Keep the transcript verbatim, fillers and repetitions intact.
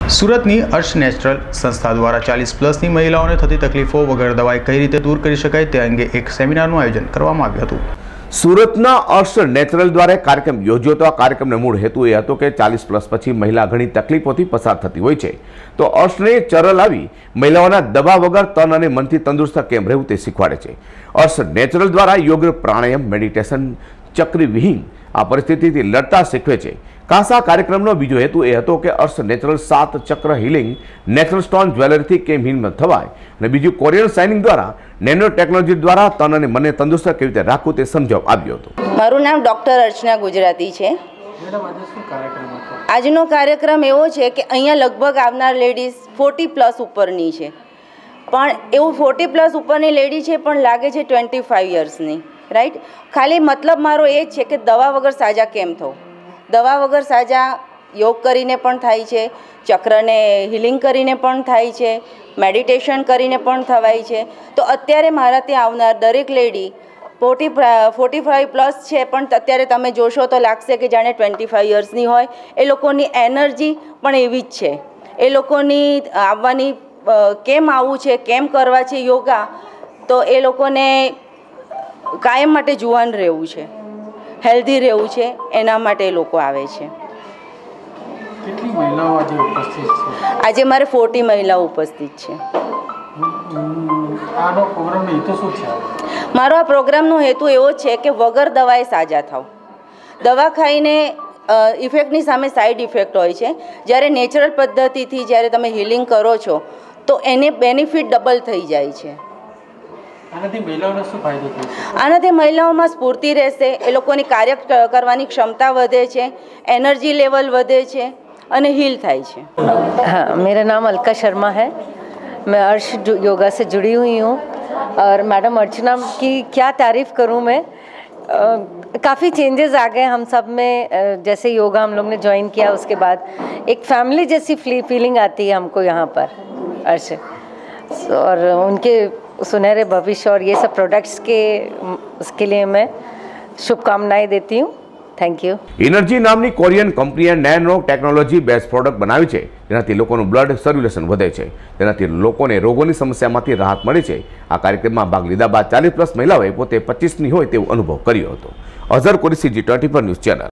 સુરતની અર્શ નેચરલ સંસ્થા દ્વારા ચાલીસ પ્લસની મહિલાઓને થતી તકલીફો વગર દવાઈ કઈ રીતે દૂર કરી શકાય તે અંગે એક સેમિનારનું આયોજન કરવામાં આવ્યું હતું। સુરતના અર્શ નેચરલ દ્વારા કાર્યક્રમ યોજ્યો હતો। આ કાર્યક્રમનો મૂળ હેતુ એ હતો કે ચાલીસ પ્લસ પછી મહિલા ઘણી તકલીફોથી પસાર થતી હોય છે, તો અર્શ નેચરલ આવી મહિલાઓના દવા વગર તન અને મનથી તંદુરસ્ત કેમ રહેવું તે શીખવાડે છે। અર્શ નેચરલ દ્વારા યોગ, પ્રાણાયામ, મેડિટેશન, ચક્રી વિહીન આ પરિસ્થિતિથી લડતા શીખવે છે। ખાસ આ કાર્યક્રમનો બીજો હેતુ એ હતો કે અર્શ નેચરલ સાત ચક્ર હિલિંગ નેચરલ સ્ટોન જ્વેલરીથી કેમ હિલ થવાય અને બીજું કોરિયન સાઇનિંગ દ્વારા નેનો ટેકનોલોજી દ્વારા તન અને મનને તંદુરસ્ત કેવી રીતે રાખવું તે સમજાવવામાં આવ્યું હતું। મારું નામ ડૉક્ટર અર્ચના ગુજરાતી છે। આજનો કાર્યક્રમ એવો છે કે અહીંયા લગભગ આવનાર લેડીઝ ફોર્ટી પ્લસ ઉપરની છે, પણ એવું ફોર્ટી પ્લસ ઉપરની લેડી છે પણ લાગે છે ટ્વેન્ટી ફાઇવ યર્સની, રાઈટ। ખાલી મતલબ મારો એ જ છે કે દવા વગર સાજા કેમ થવું। દવા વગર સાજા યોગ કરીને પણ થાય છે, ચક્રને હિલિંગ કરીને પણ થાય છે, મેડિટેશન કરીને પણ થવાય છે। તો અત્યારે મારા ત્યાં આવનાર દરેક lady forty forty five plus છે, પણ અત્યારે તમે જોશો તો લાગશે કે જાણે ટ્વેન્ટી ફાઇવ યર્સની હોય। એ લોકોની એનર્જી પણ એવી જ છે। એ લોકોની આવવાની કેમ આવવું છે, કેમ કરવા છે યોગા, તો એ લોકોને કાયમ માટે જુવાન રહેવું છે, હેલ્ધી રહેવું છે, એના માટે લોકો આવે છે। કેટલી મહિલાઓ આજે ઉપસ્થિત છે? આજે મારે ફોર્ટી મહિલાઓ ઉપસ્થિત છે। આનો પ્રોગ્રામનો હેતુ શું છે? મારો આ પ્રોગ્રામનો હેતુ એવો છે કે વગર દવાએ સાજા થાવ। દવા ખાઈને ઇફેક્ટની સામે સાઈડ ઇફેક્ટ હોય છે, જ્યારે નેચરલ પદ્ધતિથી જ્યારે તમે હિલિંગ કરો છો તો એને બેનિફિટ ડબલ થઈ જાય છે। આનાથી મહિલાઓને શું ફાયદો થાય છે? આનાથી મહિલાઓમાં સ્ફૂર્તિ રહેશે, એ લોકોની કાર્ય કરવાની ક્ષમતા વધે છે, એનર્જી લેવલ વધે છે અને हील થાય છે। हाँ, मेरा नाम अलका शर्मा है। मैं अर्श योगा से जुड़ी हुई हूँ और मैडम अर्चना की क्या तारीफ़ करूँ मैं। काफ़ी चेंजेस आ गए हम सब में। जैसे योगा हम लोग ने ज्वाइन किया उसके बाद एक फैमिली जैसी फीलिंग आती है हमको यहाँ पर अर्श, और उनके सुनहरे भविष्य और ये सब प्रोडक्ट्स के उसके लिए मैं शुभकामनाएं देती हूँ। Thank you. એનર્જી નામની કોરિયન કંપનીએ નેનો ટેકનોલોજી બેઝ પ્રોડક્ટ બનાવી છે, જેનાથી લોકોનું બ્લડ સર્ક્યુલેશન વધે છે, તેનાથી લોકોને રોગોની સમસ્યામાંથી રાહત મળે છે। આ કાર્યક્રમમાં ભાગ લીધા બાદ ચાલીસ પ્લસ મહિલાઓએ પોતે પચીસની હોય તેવો અનુભવ કર્યો હતો। Azhar Qureshi, G twenty four news channel.